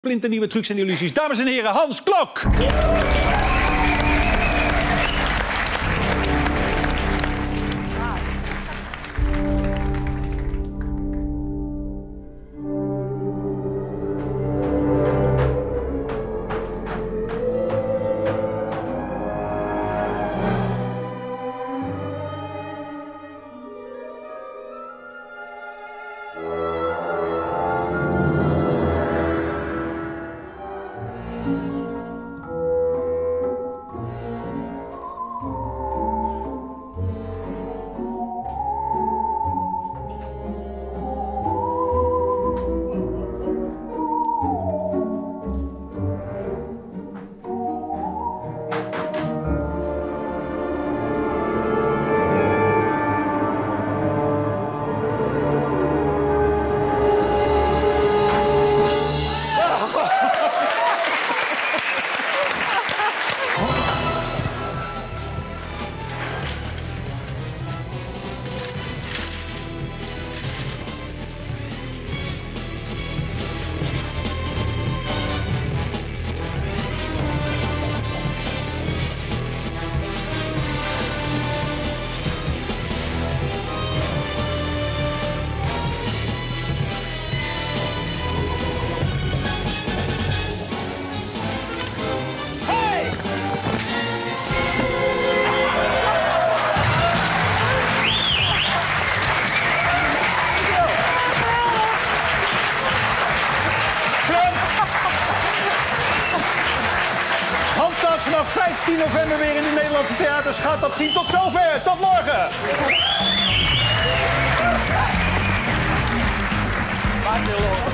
Splinternieuwe trucs en illusies. Dames en heren, Hans Klok! Vanaf 15 november weer in de Nederlandse theaters. Gaat dat zien. Tot zover. Tot morgen.